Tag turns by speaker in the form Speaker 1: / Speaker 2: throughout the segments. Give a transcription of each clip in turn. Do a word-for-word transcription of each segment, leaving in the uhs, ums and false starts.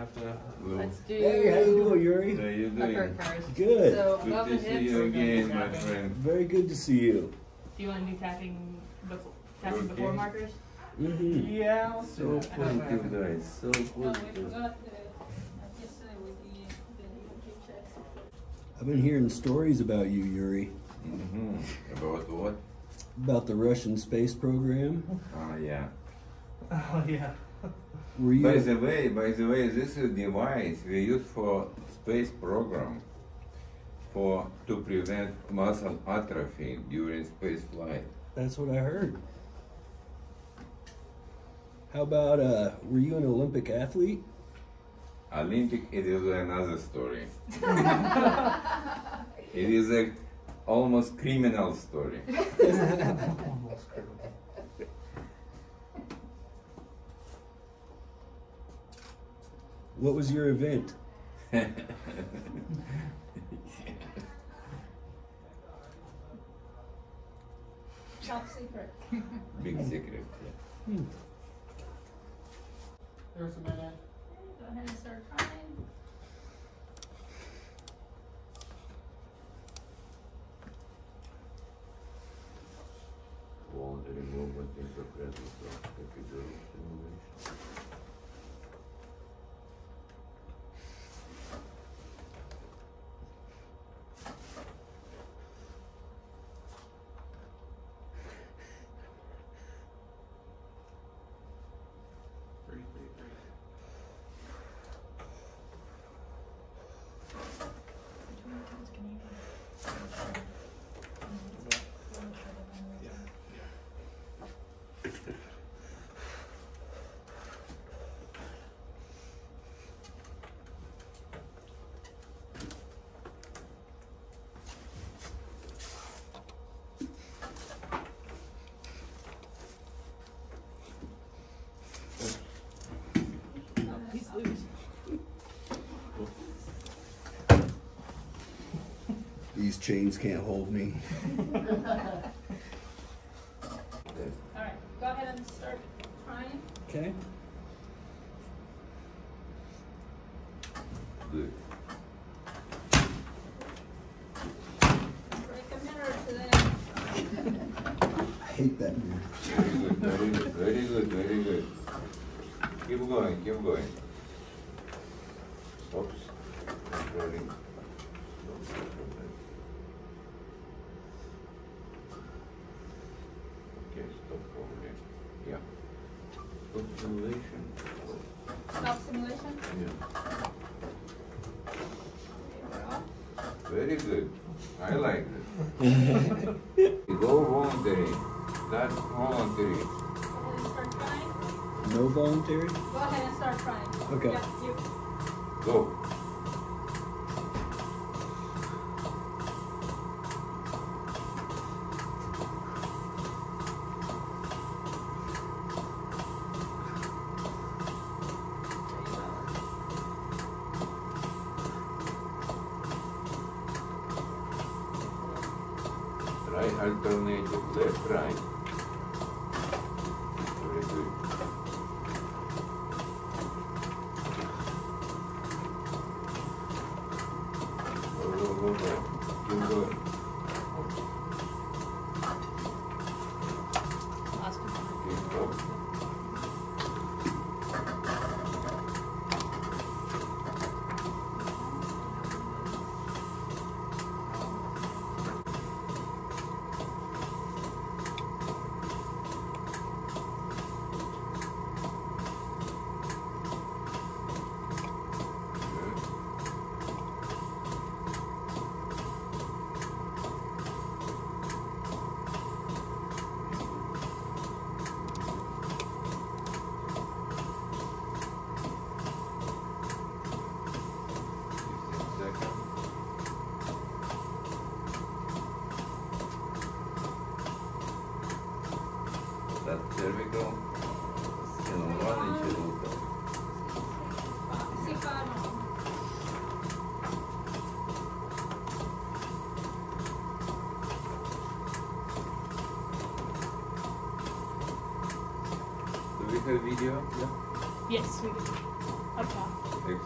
Speaker 1: have to.
Speaker 2: Let's do.
Speaker 3: Hey, how you doing, Yuri?
Speaker 1: How you
Speaker 2: Upper
Speaker 1: doing?
Speaker 2: first.
Speaker 3: Good.
Speaker 2: So
Speaker 1: Good
Speaker 2: above
Speaker 1: to
Speaker 2: the
Speaker 1: see
Speaker 2: hips.
Speaker 1: you again, my friend.
Speaker 3: Very good to see you.
Speaker 2: Do you want to do tapping before tapping
Speaker 1: Okay.
Speaker 2: before markers?
Speaker 3: Mm-hmm.
Speaker 1: Yeah, so positive, guys. So
Speaker 4: Oh, we
Speaker 1: positive.
Speaker 4: forgot the, yesterday with the, the E K checks.
Speaker 3: I've been hearing stories about you, Yuri.
Speaker 1: Mm-hmm. About what?
Speaker 3: About the Russian space program.
Speaker 1: Ah, yeah.
Speaker 5: Oh yeah.
Speaker 3: Were you?
Speaker 1: By the way, by the way, this is a device we use for space program for to prevent muscle atrophy during space flight.
Speaker 3: That's what I heard. How about, uh, were you an Olympic athlete?
Speaker 1: Olympic, it is another story. It is a almost criminal story.
Speaker 5: Almost criminal.
Speaker 3: What was your event?
Speaker 4: Top secret.
Speaker 1: Big secret. Yeah.
Speaker 5: There's a minute.
Speaker 4: Go ahead and start trying.
Speaker 1: Voluntary movement in the presence of epidural stimulation. Breathe, breathe, breathe.
Speaker 2: He's loose.
Speaker 3: These chains can't hold me.
Speaker 4: Alright, go ahead and start trying.
Speaker 3: Okay.
Speaker 1: Good.
Speaker 4: Break a mirror today.
Speaker 3: I hate that mirror.
Speaker 1: Very good, very good, very good, very good. Keep going, keep going. Oops. Rolling. Okay, stop rolling. Yeah. Stop simulation.
Speaker 4: Stop simulation.
Speaker 1: Yeah.
Speaker 4: Okay, we're off.
Speaker 1: Very good. I like it. Go voluntary. That's voluntary.
Speaker 4: Go ahead and start trying.
Speaker 3: No voluntary?
Speaker 4: Go ahead and start trying.
Speaker 3: Okay.
Speaker 4: Yeah, you.
Speaker 1: Go. Try alternative left, right. Very good. Go, go, go, go. Keep going.
Speaker 2: Last one.
Speaker 1: Okay, stop. Good. fifteen seconds. That cervical scalenone ceruto.
Speaker 4: Sifano.
Speaker 1: Do we have video? Yeah.
Speaker 2: Yes, we do. Up top.
Speaker 1: Excellent.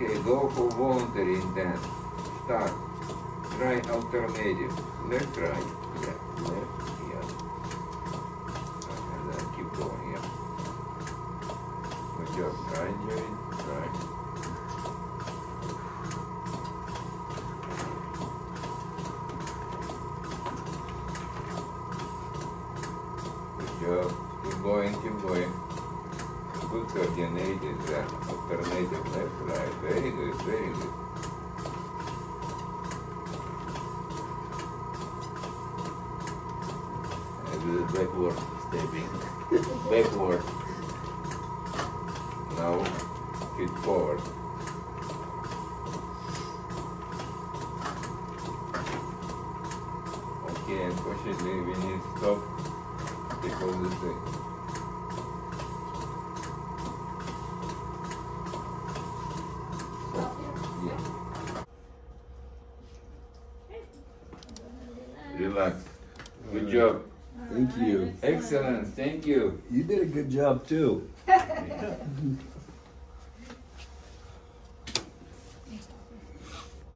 Speaker 1: Okay, go for voluntary intent. Start. Try alternative. Left, right. Yeah. Left, yeah. And then keep going, yeah. Good job. Try, Jerry. Try. Good job. Keep going, keep going. Good coordinated, yeah. Alternative left, right. Very good, very good. And do the backward stepping. Backward. Now, feet forward. Okay, unfortunately we need to stop because of the yeah. Relax. Good job.
Speaker 3: Thank you.
Speaker 1: Excellent. Thank you.
Speaker 3: You did a good job too.
Speaker 1: Yeah.